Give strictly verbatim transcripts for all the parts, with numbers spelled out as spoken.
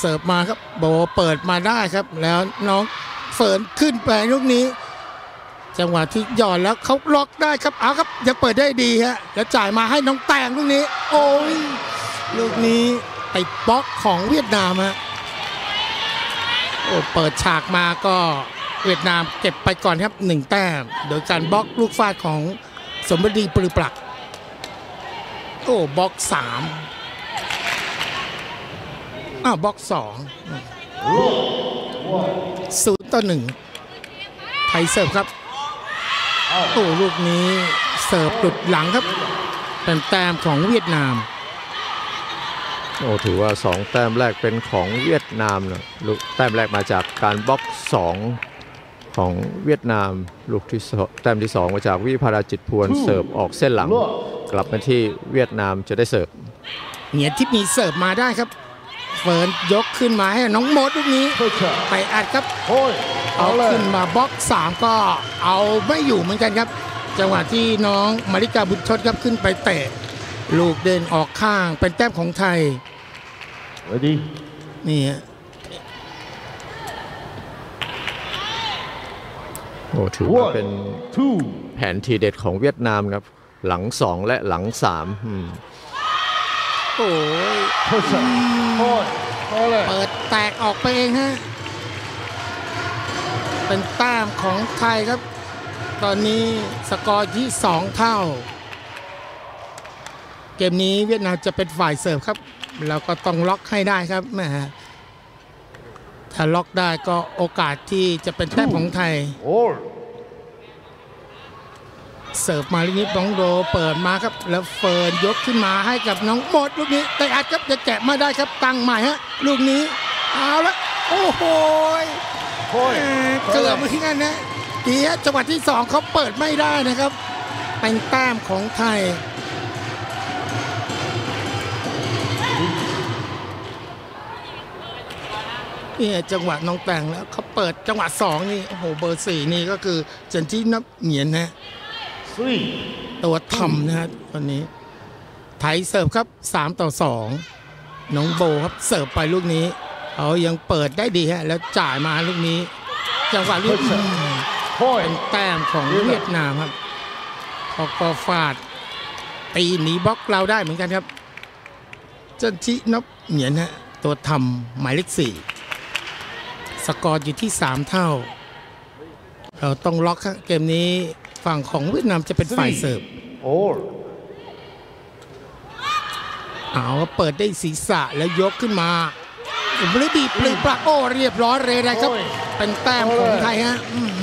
เสิร์ฟมาครับโบเปิดมาได้ครับแล้วน้องเฟิร์นขึ้นไปลูกนี้จังหวะที่หย่อนแล้วเขาล็อกได้ครับเอาครับยังเปิดได้ดีฮะแล้วจ่ายมาให้น้องแตงลูกนี้โอ้ยลูกนี้ติดบล็อกของเวียดนามฮะโอ้เปิดฉากมาก็เวียดนามเก็บไปก่อนครับหนึ่งแต้มโดยการบล็อกลูกฟาดของสมบัติปลือปลักโอ้บล็อกสามอ้าวบล็อกสองศูนย์ต่อหนึ่งไทยเสิร์ฟครับโอ้ลูกนี้เสิร์ฟหลุดหลังครับเป็นแต้มของเวียดนามโอ้ถือว่าสองแต้มแรกเป็นของเวียดนามนะลูกแต้มแรกมาจากการบล็อกสองของเวียดนามลูกที่แต้มที่สองมาจากวิภาราจิตพวนเสิร์ฟออกเส้นหลังกลับมาที่เวียดนามจะได้เสิร์ฟเหงียนที่มีเสิร์ฟมาได้ครับเฟิร์นยกขึ้นมาให้น้องโมดลูกนี้ไปอัดครับเอาขึ้นมาบล็อกสามก็เอาไม่อยู่เหมือนกันครับจังหวะที่น้องมาริกาบุญชดครับขึ้นไปเตะลูกเดินออกข้างเป็นแต้มของไทยนี่ฮะโอ้ถือว่าเป็นแผนทีเด็ดของเวียดนามครับหลังสองและหลังสามโอ้ยเปิดแตกออกไปเองฮะเป็นแต้มของไทยครับตอนนี้สกอร์ที่สองเท่าเกมนี้เวียดนามจะเป็นฝ่ายเสิร์ฟครับแล้วก็ต้องล็อกให้ได้ครับแม่ถ้าล็อกได้ก็โอกาสที่จะเป็นแต้มของไทยเสิร์ฟมาลูกนี้บองโดเปิดมาครับแล้วเฟิร์นยกขึ้นมาให้กับน้องโมดลูกนี้แต่อาจจะจะแกะมาได้ครับตั้งใหม่ฮะลูกนี้เอาละโอ้โหเกือบเหมือนกันนะดีฮะจังหวะที่สองเขาเปิดไม่ได้นะครับเป็นแต้มของไทยนี่จังหวะน้องแต่งแล้วเขาเปิดจังหวะสองนี่โอ้โหเบอร์สี่นี่ก็คือเจนที่นับเหงียนนะตัวทำนะฮะวันนี้ไทยเสิร์ฟครับสามต่อสองน้องโบครับเสิร์ฟไปลูกนี้เขายังเปิดได้ดีฮะแล้วจ่ายมาลูกนี้จังหวะลูกเป็นแต้มของเวียดนามครับเขาก็ฟาดตีหนีบล็อกเราได้เหมือนกันครับเจนที่นับเหงียนฮะตัวทำหมายเลขสี่สกอร์อยู่ที่สามเท่าเราต้องล็อกเกมนี้ฝั่งของเวียดนามจะเป็นฝ่ายเสิร์ฟเอาเปิดได้ศีรษะแล้วยกขึ้นมาบริบีปลือปลักโอ้เรียบร้อยเลยนะครับเป็นแต้มของไทยฮะ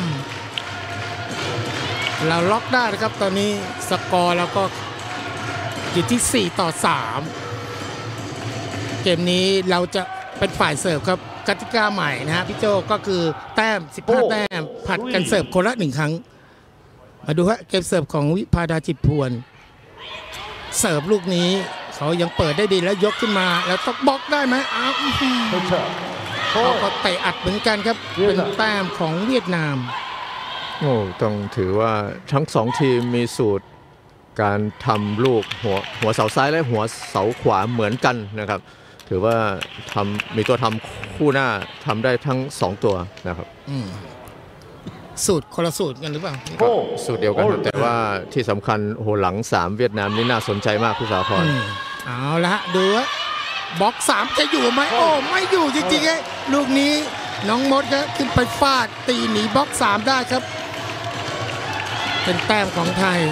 เราล็อกได้นะครับตอนนี้สกอร์แล้วก็อยู่ที่สี่ต่อสามเกมนี้เราจะเป็นฝ่ายเสิร์ฟครับกติกาใหม่นะฮะพี่โจก็คือแต้มสิบห้าแต้มผัดกันเสิร์ฟคนละหนึ่งครั้งมาดูฮะเกมเสิร์ฟของวิภาดาจิตพวนเสิร์ฟลูกนี้เขายังเปิดได้ดีแล้วยกขึ้นมาแล้วต้องบล็อกได้ไหมอ้าวเขาก็เตะอัดเหมือนกันครับเป็นแต้มของเวียดนามโอ้ต้องถือว่าทั้งสองทีมมีสูตรการทำลูกหัวหัวเสาซ้ายและหัวเสาขวาเหมือนกันนะครับถือว่าทำมีตัวทำคู่หน้าทำได้ทั้งสองตัวนะครับสูตรคนละสูตรกันหรือเปล่าสูตรเดียวกันแต่ว่าที่สำคัญโอ้โหหลังสามเวียดนามนี่น่าสนใจมากคุณสาพรเอาละดูว่าบล็อกสามจะอยู่ไหมโอ้ไม่อยู่จริงๆไอ้ลูกนี้น้องมดก็ขึ้นไปฟาดตีหนีบล็อกสามได้ครับเป็นแต้มของไทย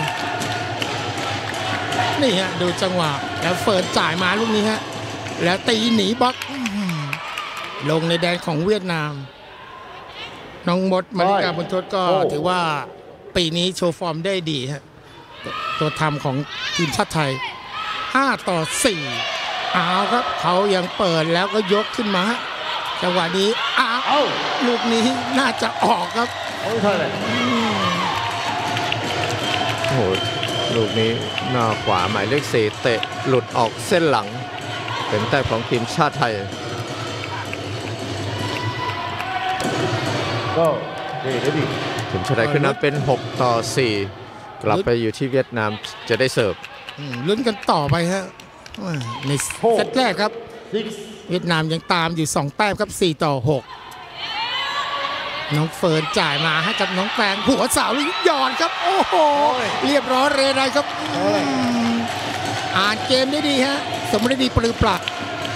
นี่ฮะดูจังหวะแล้วเฟิร์นจ่ายมาลูกนี้ฮะแล้วตีหนีบล็อกลงในแดนของเวียดนามน้องมดมาริกาบุญชดก็ถือว่าปีนี้โชว์ฟอร์มได้ดีฮะตัวทำของทีมชาติไทยห้าต่อสี่เอาครับเขายังเปิดแล้วก็ยกขึ้นมาจังหวะนี้อ้าวลูกนี้น่าจะออกครับโอ้โหลูกนี้หน้าขวาหมายเลขสี่เตะหลุดออกเส้นหลังเป็นแต้มของทีมชาติไทยก็ทีมชาติไทยขึ้นนำเป็นหกต่อสี่กลับไปอยู่ที่เวียดนามจะได้เสิร์ฟลุ้นกันต่อไปฮะในเซตแรกครับเวียดนามยังตามอยู่สองแต้มครับสี่ต่อหกน้องเฟิร์นจ่ายมาให้กับน้องแปงหัวเสาลูกหยอดครับโอ้โหเรียบร้อยเรไรครับอ่านเกมได้ดีฮะสมได้ดีปรือปลัก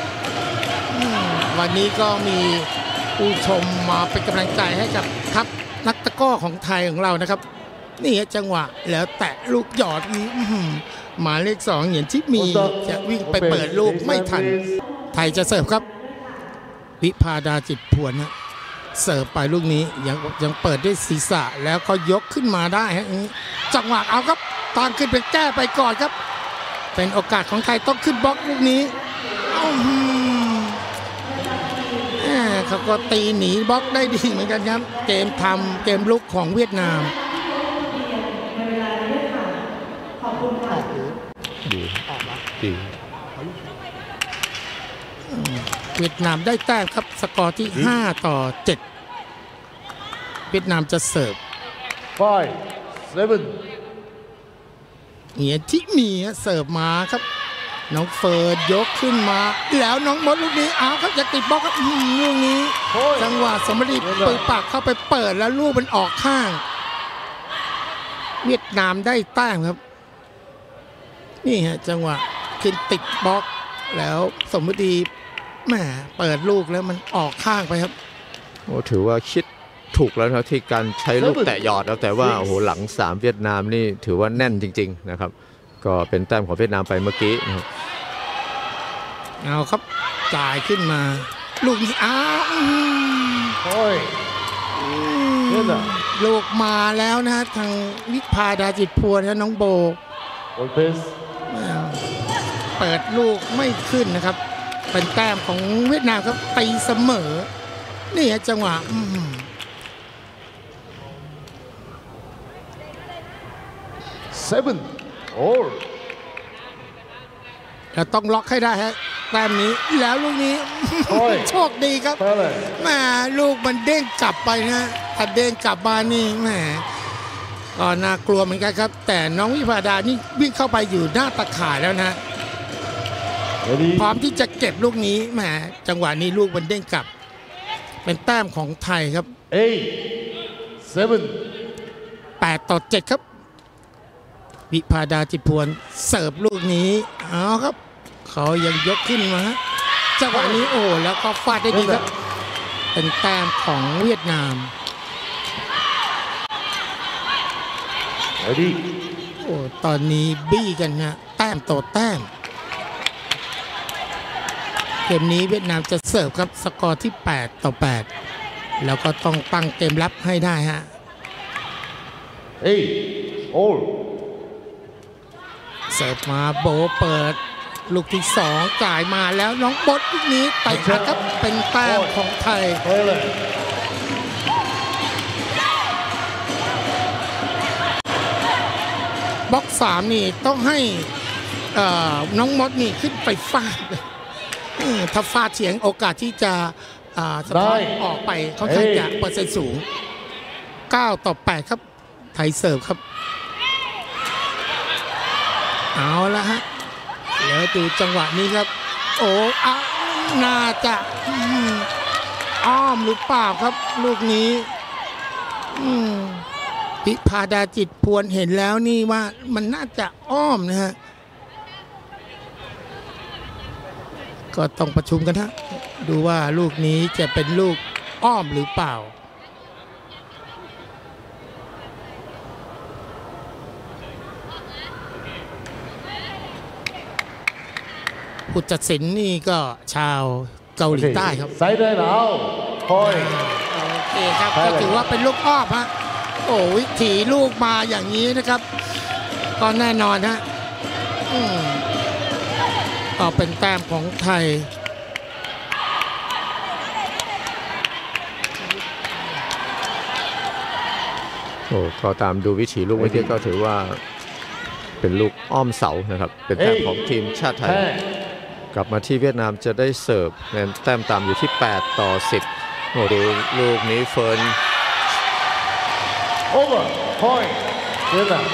วันนี้ก็มีผู้ชมมาเป็นกำลังใจให้กับทัพนักตะก้อของไทยของเรานะครับนี่จังหวะแล้วแตะลูกหยอดนี้หมายเลขสองเหยียนที่มีจะวิ่งไปเปิดลูกไม่ทันไทยจะเสิร์ฟครับวิภาดาจิตพวนนะเสิร์ฟไปลูกนี้ยังยังเปิดด้วยศีรษะแล้วก็ยกขึ้นมาได้ฮะจังหวะเอาครับตามขึ้นไปแก้ไปก่อนครับเป็นโอกาสของไทยต้องขึ้นบล็อกลูกนี้เขาก็ตีหนีบล็อกได้ดีเหมือนกันครับเกมทำเกมลุกของเวียดนามดีดีเวียดนามได้แต้มครับสกอร์ที่ห้าต่อเจ็ดเวียดนามจะเสิร์ฟ five seven เหียที่มีเสิร์ฟมาครับน้องเฟิร์นยกขึ้นมาแล้วน้องมดลูกนี้เอาครับจะติดบล็อกครับลูกนี้จังหวะสมฤทธิ์ปืนปากเข้าไปเปิดแล้วลูกมันออกข้างเวียดนามได้แต้มครับนี่ฮะจังหวะขึ้นติดบล็อกแล้วสมฤทธิ์แหมเปิดลูกแล้วมันออกข้างไปครับโอ้ถือว่าคิดถูกแล้วนะที่การใช้ลูกแตะหยอดแล้วแต่ว่าโอ้โหหลังสามเวียดนามนี่ถือว่าแน่นจริงๆนะครับก็เป็นแต้มของเวียดนามไปเมื่อกี้นะครับเอาครับจ่ายขึ้นมาลูกนี้อ้าวโอ้ยลูกมาแล้วนะทางวิภาดาจิตพวนนะน้องโบเปิดลูกไม่ขึ้นนะครับเป็นแต้มของเวียดนามครับตีเสมอนี่ฮะจังหวะ seven all เราต้องล็อกให้ได้ฮะแต้มนี้แล้วลูกนี้โชคดีครับแหมลูกมันเด้งกลับไปนะถ้าเด้งกลับมานี่แหมก็น่ากลัวเหมือนกันครับแต่น้องวิภาดานี่วิ่งเข้าไปอยู่หน้าตะข่ายแล้วนะพร้อมที่จะเก็บลูกนี้แหมจังหวะนี้ลูกมันเด้งกลับเป็นแต้มของไทยครับ eight seven แปดต่อเจ็ดครับวิภาดาจิตพวนเสิร์ฟลูกนี้เอาครับเขายังยกขึ้นมาจังหวะนี้โอ้แล้วก็ฟาดได้ดีครับเป็นแต้มของเวียดนามโอ้ตอนนี้บี้กันนะแต้มต่อแต้มเกมนี้เวียดนามจะเสิร์ฟครับสกอร์ที่แปดต่อแปดแล้วก็ต้องตั้งเกมรับให้ได้ฮะเอ้ยโอ้เสิร์ฟมาโบเปิดลูกที่สองจ่ายมาแล้วน้องบดลูกนี้เตะครับเป็นแต้มของไทยบล็อกสามนี่ต้องให้น้องมดนี่ขึ้นไปฟาดถ้าฟาดเฉียงโอกาสที่จะสะท้อนออกไปเขาค่อนข้างจะเปอร์เซ็นต์สูงเก้าต่อแปดครับไทยเสิร์ฟครับเอาละฮะแล้วดูจังหวะนี้ครับโอ้อะน่าจะอ้อมหรือเปล่าครับลูกนี้วิภาดาจิตพวนเห็นแล้วนี่ว่ามันน่าจะอ้อมนะฮะก็ต้องประชุมกันฮะดูว่าลูกนี้จะเป็นลูกอ้อมหรือเปล่าผู้ตัดสินนี่ก็ชาวเกาหลีใต้ครับใส่ได้แล้วคอยโอเคครับก็ถือว่าเป็นลูกอ้อมฮะโอ้วิถีลูกมาอย่างนี้นะครับก็แน่นอนฮะก็เป็นแต้มของไทยโอ้ก็ตามดูวิถีลูกเมื่อกี้ก็ถือว่าเป็นลูกอ้อมเสานะครับเป็นแต้มของทีมชาติไทยกลับมาที่เวียดนามจะได้เสิร์ฟแต้มตามอยู่ที่แปดต่อสิบโอ้ดูลูกนี้เฟิร์น over point เวียดนาม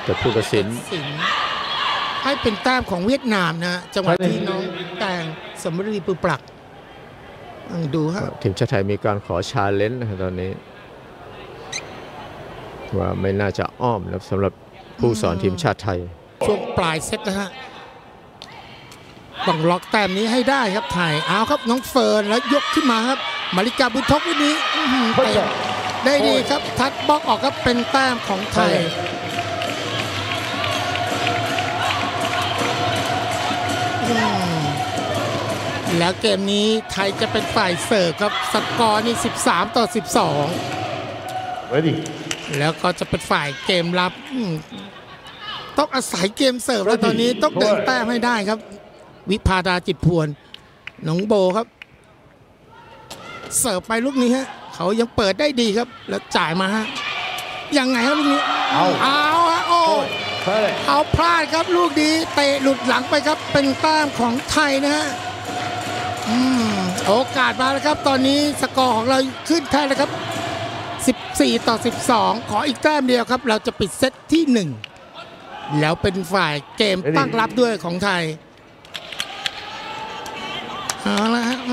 แต่ผู้ตัดสินให้เป็นแต้มของเวียดนามนะจังหวะที่น้องแตงสมรีปุปลักดูฮะทีมชาติไทยมีการขอชาเลนจ์นะตอนนี้ว่าไม่น่าจะอ้อมนะสำหรับผู้สอนทีมชาติไทยช่วงปลายเซตนะฮะต้องล็อกแต้มนี้ให้ได้ครับไทยเอาครับน้องเฟิร์นแล้วยกขึ้นมาครับมาริกาบุญทกวันนี้ได้ดีครับทัดบล็อกออกครับเป็นแต้มของไทยแล้วเกมนี้ไทยจะเป็นฝ่ายเสิร์ฟครับสกอร์นี่สิบสามต่อสิบสองแล้วก็จะเป็นฝ่ายเกมรับต้องอาศัยเกมเสิร์ฟแล้วตอนนี้ต้องเดินแต้มให้ได้ครับวิภาดาจิตพวนน้องโบครับเสิร์ฟไปลูกนี้ฮะเขายังเปิดได้ดีครับแล้วจ่ายมาฮะยังไงครับลูกนี้เอาเอาฮะโอ้เอาพลาดครับลูกนี้เตะหลุดหลังไปครับเป็นแต้มของไทยนะฮะโอกาสมาแล้วครับตอนนี้สกอร์ของเราขึ้นแท้แล้วครับสิบสี่ต่อสิบสองขออีกแต้มเดียวครับเราจะปิดเซตที่หนึ่งแล้วเป็นฝ่ายเกมตั้งรับด้วยของไทยเอาละฮะ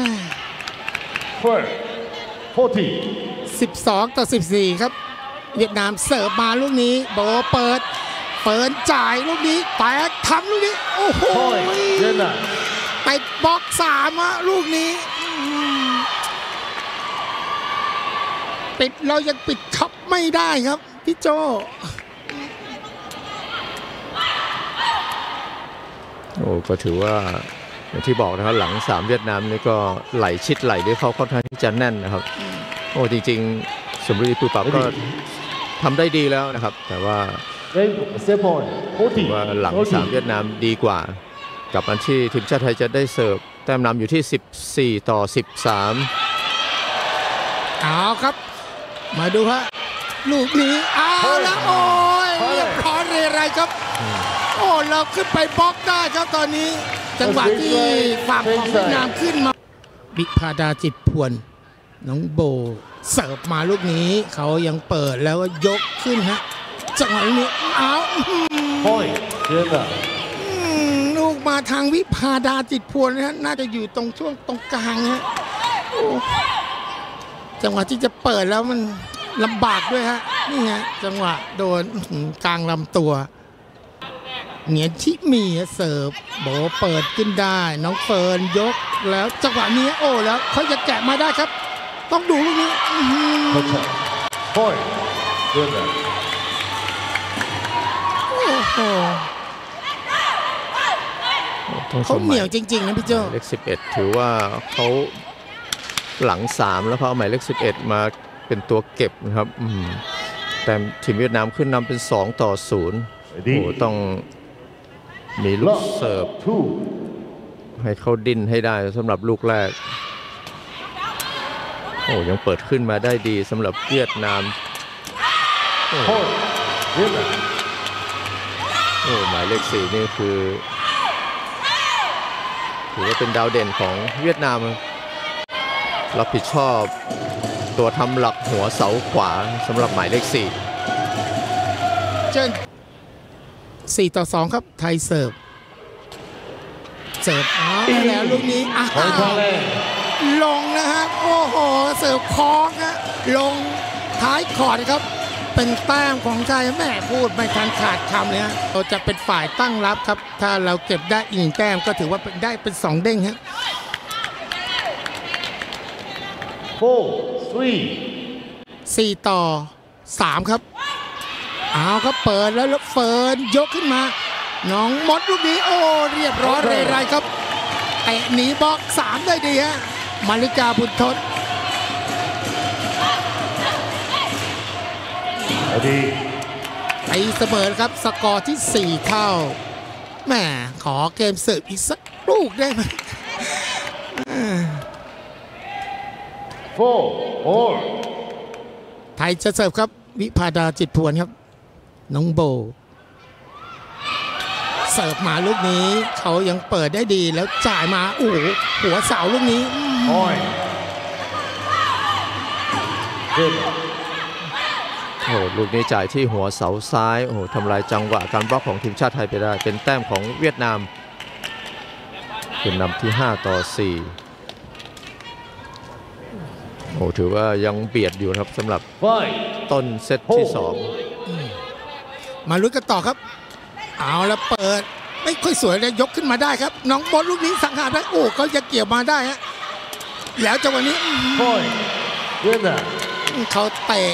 สิบสองต่อสิบสี่ครับเวียดนามเสิร์ฟมาลูกนี้โบเปิดเปิดจ่ายลูกนี้แตกทำลูกนี้โอ้โหไปบล็อกสามอะลูกนี้ปิดเรายังปิดช็อปไม่ได้ครับพี่โจโอ้ก็ถือว่าอย่างที่บอกนะครับหลังสามเวียดนามนี่ก็ไหลชิดไหลด้วยเขาค่อนข้างที่จะแน่นนะครับโอ้จริงๆสมรีปูปักก็ทำได้ดีแล้วนะครับแต่ว่าว่าหลังสามเวียดนามดีกว่ากับอันที่ทีมชาติไทยจะได้เสิร์ฟแต้มนำอยู่ที่สิบสี่ต่อสิบสามเอาครับมาดูฮะลูกนี้เอาแล้วโอ้ยเรียบร้อยเลยอะไรครับโอ้เราขึ้นไปบล็อกได้ครับตอนนี้จังหวะที่ฝั่งของเวียดนามขึ้นมาวิภาดาจิตพวนน้องโบเสิร์ฟมาลูกนี้เขายังเปิดแล้วก็ยกขึ้นฮะจังหวะนี้เอาลูกมาทางวิภาดาจิตพวนนะฮะน่าจะอยู่ตรงช่วงตรงกลางฮะจังหวะที่จะเปิดแล้วมันลำบากด้วยฮะนี่ฮะจังหวะโดนกลางลำตัวเหงียนชิมีเสิร์ฟโบเปิดขึ้นได้น้องเฟิร์นยกแล้วจังหวะนี้โอ้แล้วเขาจะแกะมาได้ครับต้องดูลูกนี้โอ้โหเขาเหนียวจริงๆนะพี่โจเลขสิบเอ็ดถือว่าเขาหลังสามแล้วเขาเอาหมายเลขสิบเอ็ดมาเป็นตัวเก็บนะครับแต่ทีมเวียดนามขึ้นนำเป็นสองต่อศูนย์โอ้ต้องมีลูกเสิร์ฟให้เขาดิ้นให้ได้สำหรับลูกแรกโอ้ยังเปิดขึ้นมาได้ดีสำหรับเวียดนามโอ้โอ้หมายเลขสี่นี่คือถือว่าเป็นดาวเด่นของเวียดนามรับผิดชอบตัวทำหลักหัวเสาขวาสำหรับหมายเลขสี่เชิญสี่ต่อสองครับไทยเสิร์ฟเสิร์ฟแล้วลูกนี้อ้าวลงนะฮะโอ้โหเสิร์ฟคล้องฮะลงท้ายคอร์ดครับเป็นแต้มของไทยแม่พูดไม่ทันขาดคำเลยฮะเราจะเป็นฝ่ายตั้งรับครับถ้าเราเก็บได้อีกหนึ่งแต้มก็ถือว่าได้เป็นสองเด้งฮะสี่ต่อสามครับเอาครับเปิดแล้วเฟิร์นยกขึ้นมาน้องมดลูกนี้โอ้เรียบร้อยเลยไรครับเตะหนีบล็อกสามได้ดีฮะมาริกาบุญทศไอเสมอครับสกอร์ที่สี่เท่าแหมขอเกมเสิร์ฟอีกสักลูกได้ไหมไทยจะเสิร์ฟครับวิภาดาจิตพวนครับน้องโบเสิร์ฟมาลูกนี้เขายังเปิดได้ดีแล้วจ่ายมาโอ้โหหัวเสาลูกนี้ไทโอ้โหลูกนี้จ่ายที่หัวเสาซ้ายโอ้โหทำลายจังหวะการบล็อกของทีมชาติไทยไปได้เป็นแต้มของเวียดนามเป็นนำที่ห้าต่อสี่โอ้ถือว่ายังเบียดอยู่ครับสำหรับต้นเซตที่สองมาลุ้นกันต่อครับเอาแล้วเปิดไม่ค่อยสวยเลยยกขึ้นมาได้ครับน้องบอลลูกนี้สังหารได้โอ้เขาจะเกี่ยวมาได้ฮะแล้วจังหวะนี้เขาเตะ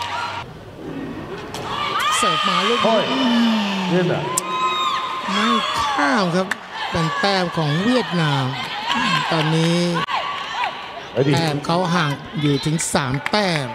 เสิร์ฟมาลูกนี้ไม่ข้าวครับเป็นแต้มของเวียดนามตอนนี้แต้มเขาห่างอยู่ถึงสามแต้ม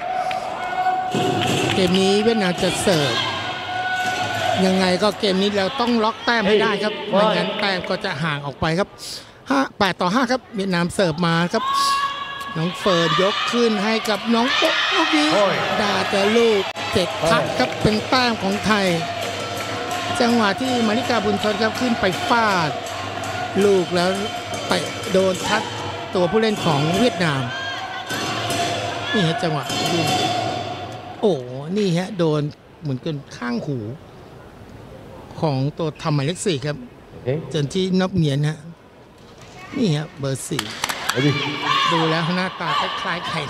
เกมนี้เวียดนามจะเสิร์ฟยังไงก็เกมนี้เราต้องล็อกแต้มให้ได้ครับไม่งั้นแต้มก็จะห่างออกไปครับห้าแปดต่อห้าครับเวียดนามเสิร์ฟมาครับน้องเฟิร์นยกขึ้นให้กับน้องปุ๊กลูกนี้ด่าแต่ลูกเจ็ดพัดครับเป็นแต้มของไทยจังหวะที่มาริกาบุญชนครับขึ้นไปฟาดลูกแล้วไปโดนทัดตัวผู้เล่นของเวียดนามนี่ฮะจังหวะโอ้นี่ฮะโดนเหมือนกันข้างหูของตัวทำหมายเลขสี่ครับจนที่นับเนียนฮะนี่ฮะเบอร์สี่ดูแล้วหน้าตาคล้ายๆใคร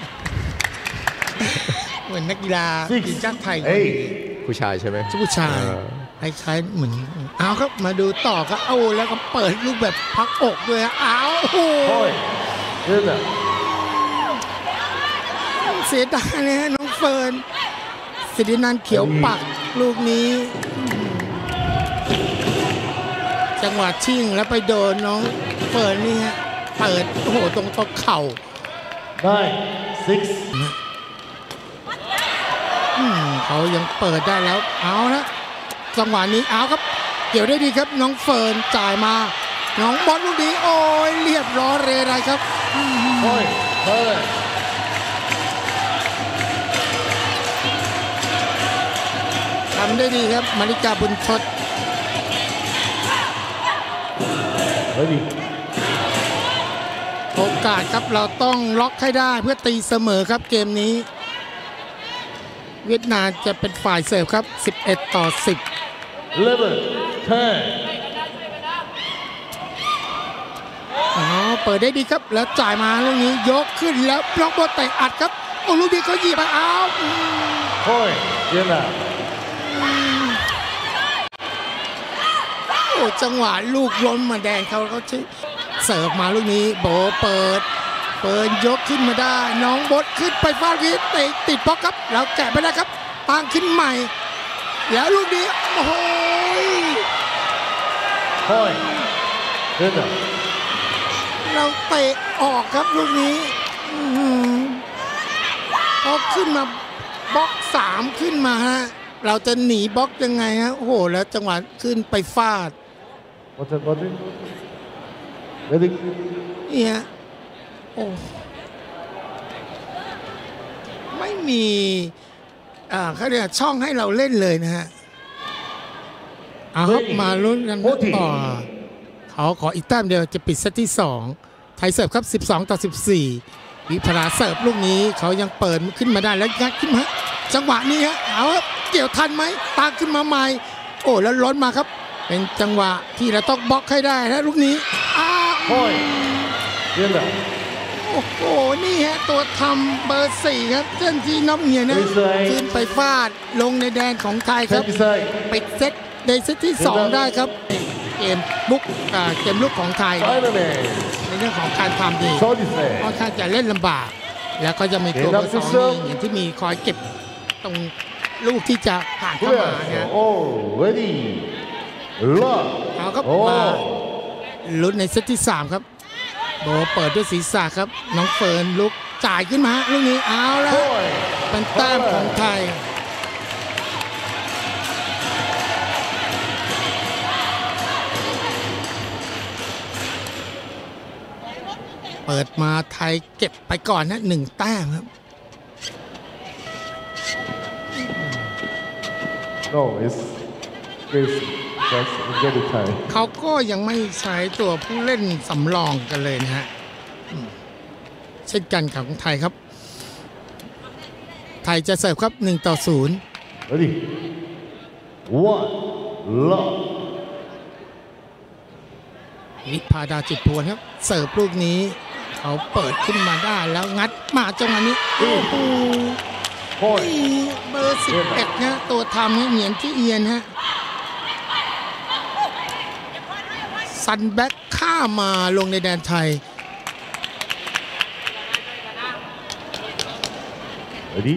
เหมือนนักกีฬาทีมชาติไทยผู้ชายใช่ไหมผู้ชายคล้ายๆเหมือนเอาครับมาดูต่อครับเอาแล้วก็เปิดลูกแบบพักอกด้วยอ้าวโอ้เสียดายเลยฮะน้องเฟิร์นสิรินันท์เขียวปักลูกนี้จังหวะชิ่งแล้วไปโดนน้องเฟิร์นนี่ฮะเปิดโอ้โหตรงตัวเข่าได้ซิกเขายังเปิดได้แล้วเอาละจังหวะนี้เอาครับเกี่ยวได้ดีครับน้องเฟิร์นจ่ายมาน้องบอลลูกนี้โอ้ยเรียบร้อยเลยไรครับโอ้ยเฮ้ยทำได้ดีครับมาริกาบุญชดเฮ้ยโอกาสครับเราต้องล็อกให้ได้เพื่อตีเสมอครับเกมนี้เวียดนามจะเป็นฝ่ายเสิร์ฟครับสิบเอ็ดต่อสิบ eleven ten อ๋อเปิดได้ดีครับแล้วจ่ายมาลูกนี้ยกขึ้นแล้วบล็อกบอลเตะอัดครับโอ้ลูกนี้เขาหยิบไปเอาโอ้ยเยี่ยมอ่ะโอ้จังหวะลูกล้มมาแดงเขาเขาใช้เสิร์ฟมาลูกนี้โบเปิดเปิดยกขึ้นมาได้น้องบดขึ้นไปฟาดกี้เตะติดบล็อกครับแล้วแกะไปได้ครับตั้งขึ้นใหม่แล้วลูกนี้โอ้โหโอ้ยเยี่ยมเราเตะออกครับลูกนี้พอขึ้นมาบล็อกสามขึ้นมาฮะเราจะหนีบล็อกยังไงฮะโอ้โหแล้วจังหวะขึ้นไปฟาดเนี่ยโอ้ไม่มีอ่าเขาเรียกช่องให้เราเล่นเลยนะฮะเอาครับมาลุ้นกันต่อเขาขออีกแต้มเดียวจะปิดเซตที่สองไทยเสิร์ฟครับสิบสองต่อสิบสี่วิภราเสิร์ฟลูกนี้เขายังเปิดขึ้นมาได้แล้วงัดขึ้นมาจังหวะนี้ฮะเอาเกี่ยวทันไหมตามขึ้นมาใหม่โอ้แล้วล้นมาครับเป็นจังหวะที่เราต้องบล็อกให้ได้นะลูกนี้อ้าวโอ้ยเยี่ยมเลยโอ้โหนี่ฮะตัวทำเบอร์สี่ครับเจ้นที่น้ำเงียนะขึ้นไปฟาดลงในแดนของไทยครับปิดเซตในเซตที่สองได้ครับเกมบุกเกมลุกของไทยในเรื่องของการทำดีค่อนข้างจะเล่นลำบากแล้วก็จะมีตัวเบอร์สองนี่อย่างที่มีคอยเก็บตรงลูกที่จะผ่านเข้ามาเนี่ยโอ้เวดีล่าเอาครับมาลุ้นในเซตที่สามครับโบเปิดด้วยศีรษะครับน้องเฟิร์นลุกจ่ายขึ้นมาลูกนี้เอาแล้วเป็นแต้มของไทยเปิดมาไทยเก็บไปก่อนนะหนึ่งแต้มครับ No, it's it's that's very Thai เขาก็ยังไม่ใช้ตัวผู้เล่นสำรองกันเลยนะฮะเช่นกันของไทยครับไทยจะเสิร์ฟครับหนึ่งต่อศูนย์ Ready. One. Love. วิภาดาจิตพวนครับเสิร์ฟลูกนี้เขาเปิดขึ้นมาได้แล้วงัดมาจังหวะนี้โอ้โห Point. เบอร์สิบเอ็ดฮะตัวทำฮะเหงียนที่เอียนฮะซันแบ็กข้ามาลงในแดนไทย Ready.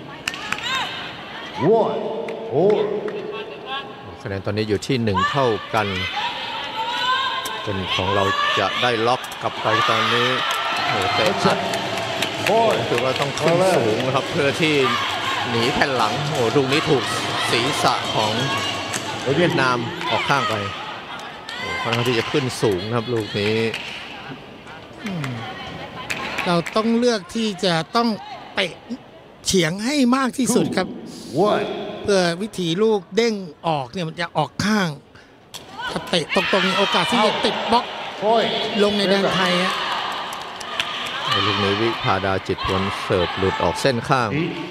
One. Four. คะแนนตอนนี้อยู่ที่หนึ่งเท่ากันเป็นของเราจะได้ล็อกกลับไปตอนนี้โอ้โหเตะอัด Point. คือว่าต้องขึ้นสูงนะครับเพื่อที่หนีแผ่นหลังโอ้โหลูกนี้ถูกศีรษะของเวียดนามออกข้างไปโอ้โหค่อนข้างที่จะขึ้นสูงนะครับลูกนี้เราต้องเลือกที่จะต้องเตะเฉียงให้มากที่สุดครับ One. เพื่อวิถีลูกเด้งออกเนี่ยมันจะออกข้างถ้าเตะตรงๆมีโอกาสที่จะติดบล็อก Point. ลงในแดนไทยฮะลูกนี้วิภาดาจิตพลเสิร์ฟหลุดออกเส้นข้าง Eight.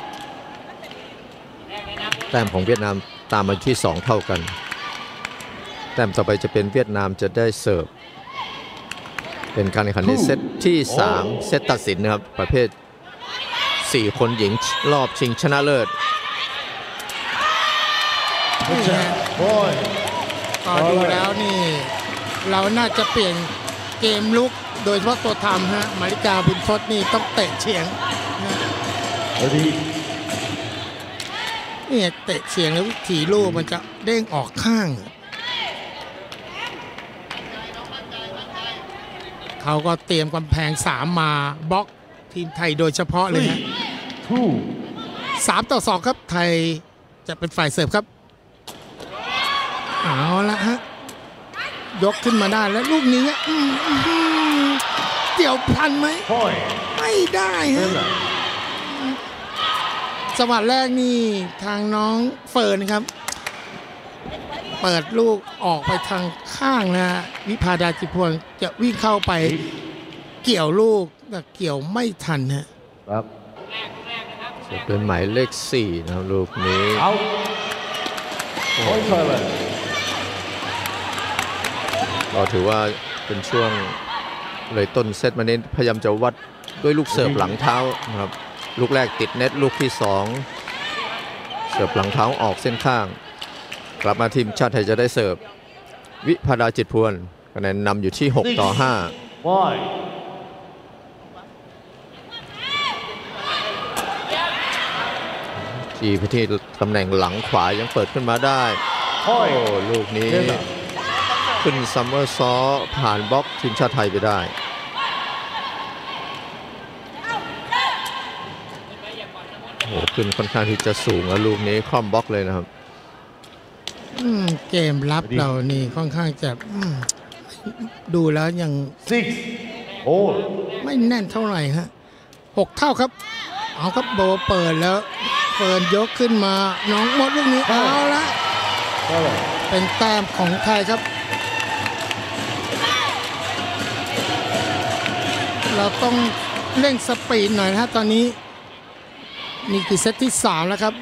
แต้มของเวียดนามตามมาที่สองเท่ากันแต้มต่อไปจะเป็นเวียดนามจะได้เสิร์ฟเป็นการแข่งขันในเซตที่สามเซตตัดสินนะครับประเภทสี่คนหญิงรอบชิงชนะเลิศนี่ฮะ Point. ก็ดูแล้วนี่เราน่าจะเปลี่ยนเกมลุกโดยเฉพาะตัวทำฮะมาริกาบุญทศนี่ต้องเตะเฉียงนะ Ready. นี่เตะเฉียงแล้ววิถีลูกมันจะเด้งออกข้าง เขาก็เตรียมกำแพงสามมาบล็อกทีมไทยโดยเฉพาะเลยฮะ Two. สามต่อสองครับไทยจะเป็นฝ่ายเสิร์ฟครับเอาละฮะยกขึ้นมาได้แล้วลูกนี้อืมอืมอืมเดี่ยวพลันไหม Point. ไม่ได้ฮะ Winner. จังหวะแรกนี่ทางน้องเฟิร์นครับ เปิดลูกออกไปทางข้างนะฮะวิภาดาจิตพวงจะวิ่งเข้าไปเกี่ยวลูกแต่เกี่ยวไม่ทันฮะ Up. จะเป็นหมายเลขสี่นะครับลูกนี้ Out. Point Thailand. ก็ถือว่าเป็นช่วงเลยต้นเซตมาเน้นพยายามจะวัดด้วยลูกเสิร์ฟหลังเท้านะครับลูกแรกติดเน็ตลูกที่สองเสิร์ฟหลังเท้าออกเส้นข้าง กลับมาทีมชาติไทยจะได้เสิร์ฟวิภาดาจิตพวนคะแนนนำอยู่ที่หกต่อห้า Five. ที่พิธีตำแหน่งหลังขวายังเปิดขึ้นมาได้โอ้ Point. ลูกนี้ Winner. ขึ้นซัมเมอร์ซอผ่านบล็อกทีมชาติไทยไปได้โอ้ขึ้นค่อนข้างที่จะสูงแล้วลูกนี้คล่อมบล็อกเลยนะครับอืมเกมรับเรานี่ค่อนข้างจะอืมดูแล้วยัง Six. Four. ไม่แน่นเท่าไหร่ฮะหกเท่าครับ เอาครับโบเปิดแล้วเฟิร์นยกขึ้นมาน้องมดลูกนี้เอาละ Seven. เป็นแต้มของไทยครับ เราต้องเร่งสปีดหน่อยนะฮะตอนนี้ นี่คือเซตที่สามแล้วครับ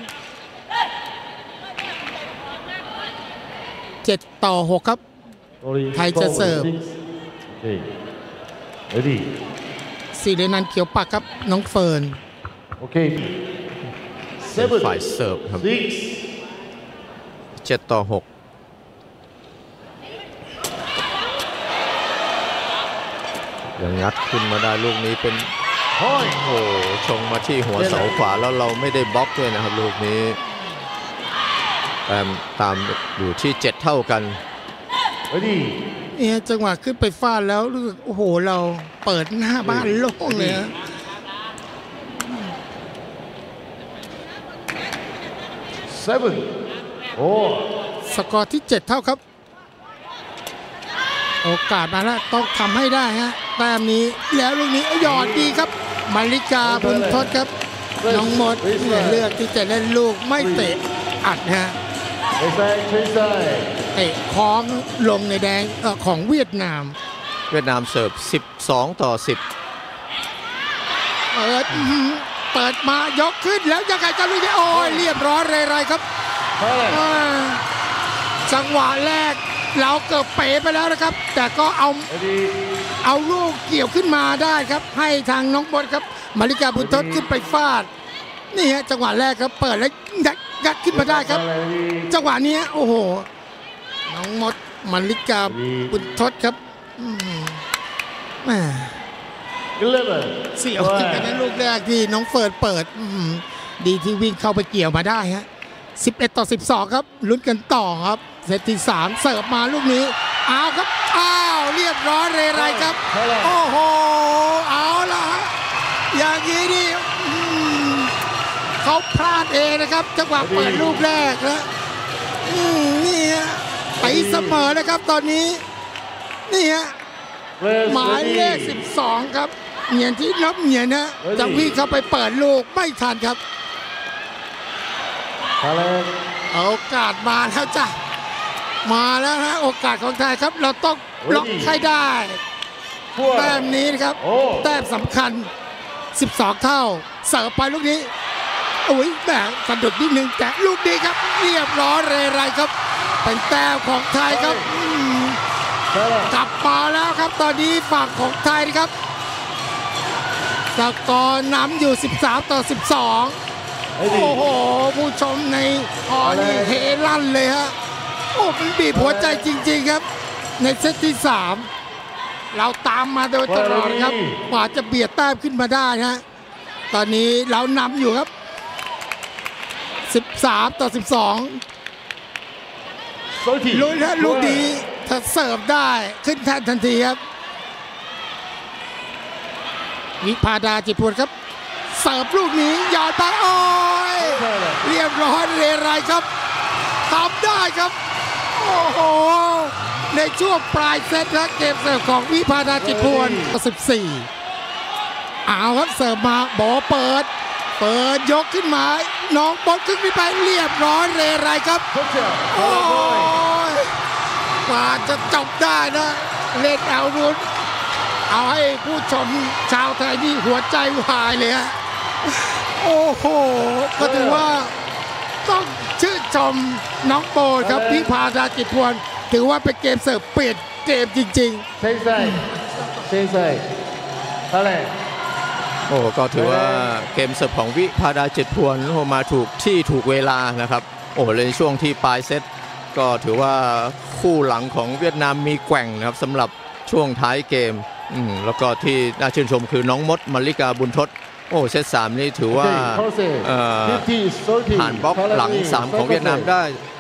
เจ็ดต่อหกครับ Sorry. ไทยจะเสิร์ฟ Six. Okay. Ready. สิรินันท์เขียวปักครับน้องเฟิร์น Okay. เป็น Seven. ฝ่ายเสิร์ฟครับ Six. เจ็ดต่อหกยังงัดขึ้นมาได้ลูกนี้เป็น Point. โอ้โหชงมาที่หัวเสาขวาแล้วเราไม่ได้บล็อกด้วยนะครับลูกนี้แต้มตามอยู่ที่เจ็ดเท่ากัน Ready. เนี่ยจังหวะขึ้นไปฟาดแล้วรู้สึกโอ้โหเราเปิดหน้าบ้านโล่งเลยนะ Seven. Four. สกอร์ที่เจ็ดเท่าครับ โอกาสมาแล้วต้องทำให้ได้ฮะแต้มนี้แล้วลูกนี้หยอดดีครับมาริกาบุญทศครับน้องมดเนี่ยเลือกที่จะเล่นลูกไม่เตะอัดฮะ Inside. Inside. เตะคล้องลงในแดงเอ่อของเวียดนามเวียดนามเสิร์ฟสิบสองต่อสิบเปิดอื้อหือเปิดมายกขึ้นแล้วยังไงจะลุยโอ้ยเรียบร้อยเลยไรครับอ่าจังหวะแรกเราเกือบเป๋ไปแล้วนะครับ แต่ก็เอาเอาลูกเกี่ยวขึ้นมาได้ครับให้ทางน้องบดครับมาริกาบุญทศขึ้นไปฟาดนี่ฮะจังหวะแรกครับเปิดแล้วยัดยัดขึ้นมาได้ครับ จังหวะนี้โอ้โหน้องมดมาริกาบุญทศครับแหมเสียวจริงๆนะลูกแรกที่น้องเฟิร์นเปิดดีที่วิ่งเข้าไปเกี่ยวมาได้ฮะสิบเอ็ดต่อสิบสองครับลุ้นกันต่อครับเซตที่สามเสิร์ฟมาลูกนี้เอาครับอ้าวเรียบร้อยเรไรครับโอ้โหเอาละฮะอย่างนี้นี่เขาพลาดเองนะครับจังหวะเปิดลูกแรกแล้วนี่ฮะไปเสมอนะครับตอนนี้นี่ฮะหมายเลขสิบสองครับเหงียนที่นับเหงียนนะจะวิ่งเข้าไปเปิดลูกไม่ทันครับโอกาสมาแล้วจ้ะมาแล้วนะโอกาสของไทยครับเราต้องล็อกให้ได้แต้มนี้นะครับแต้มสำคัญสิบสองเท่าเสิร์ฟไปลูกนี้อุ้ยแหมสะดุดนิดนึงแต่ลูกนี้ครับเรียบร้อยเรไรครับเป็นแต้มของไทยครับกลับมาแล้วครับตอนนี้ฝั่งของไทยนะครับสกอร์นำอยู่สิบสามต่อสิบสองโอ้โหผู้ชมในฮอลล์นี่เฮลั่นเลยฮะโอ้มันบีบหัวใจจริงๆครับในเซตที่สามเราตามมาโดยตลอดครับกว่าจะเบียดแต้มขึ้นมาได้ฮะตอนนี้เรานำอยู่ครับสิบสามต่อสิบสองลุ้นฮะลูกนี้ถ้าเสิร์ฟได้ขึ้นแทนทันทีครับวิภาดาจิตพลครับเสิร์ฟลูกนี้ยอดไปโอ้ยเรียบร้อยเรไรครับทำได้ครับโอ้โหในช่วงปลายเซตนะเกมเสิร์ฟของวิภาดาจิตพลสิบสี่เอาครับเสิร์ฟมาบอเปิดเปิดยกขึ้นมาน้องบอลขึ้นไปเรียบร้อยเรไรครับโอ้ยกว่าจะจบได้นะเล่นเอารุนเอาให้ผู้ชมชาวไทยนี่หัวใจวายเลยฮะโอ้โหก็ถือว่าต้องชื่นชมน้องโปรครับพิพาดาจิตพลถือว่าเป็นเกมเสิร์ฟเปลี่ยนเกมจริงๆเซนไซเซนไซอะไรโอ้ก็ถือว่าเกมเสิร์ฟของวิภาดาจิตพลมาถูกที่ถูกเวลานะครับโอ้ในช่วงที่ปลายเซตก็ถือว่าคู่หลังของเวียดนามมีแกว่งนะครับสำหรับช่วงท้ายเกมอืมแล้วก็ที่น่าชื่นชมคือน้องมดมาริกาบุญทศโอ้เซตสามนี่ถือว่าผ่านบล็อกหลังสามของเวียดนามได้